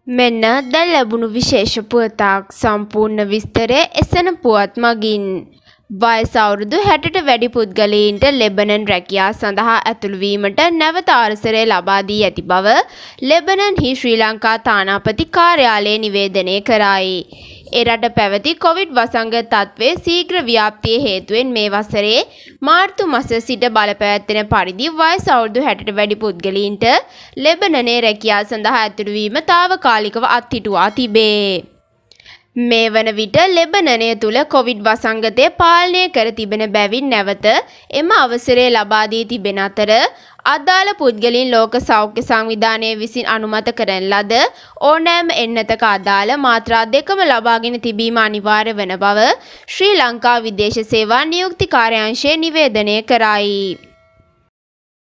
මෙන්න දැන් ලැබුණු විශේෂ පුවතක් සම්පූර්ණ විස්තරය එසෙන පුවත් මගින් වයස අවුරුදු 60ට වැඩි පුද්ගලයින්ට ලෙබනන් රැකියා සඳහා ඇතුළු වීමට නැවත අවසරය ලබා දී ඇති බව ලෙබනන්හි ශ්‍රී ලංකා තානාපති කාර්යාලය නිවේදනය කරයි. එරට පැවති කොවිඩ් වසංගත තත්ත්වයේ ශීඝ්‍ර ව්‍යාප්තිය හේතුවෙන් මේ වසරේ මාර්තු මාස සිට බලපැවැත්වෙන පරිදි වයස අවුරුදු 60ට වැඩි පුද්ගලයින්ට ලෙබනනේ රැකියා සඳහා ඇතුළු වීම తాවකාලිකව අත්හිටුවා තිබේ. මේ වන විට ලෙබනනය තුළ කොවිඩ් වසංගතය පාලනය කර තිබෙන බැවින් නැවත එම අවසරය ලබා දී තිබෙන අතර අදාළ පුද්ගලයන් ලෝක සෞඛ්‍ය සංවිධානය විසින් අනුමත කරන ලද ඕනෑම එන්නතක අදාළ මාත්‍රා දෙකම ලබාගෙන තිබීම අනිවාර්ය වන බව ශ්‍රී ලංකා විදේශ සේවා නියුක්ති කාර්යාංශය නිවේදනය කරයි.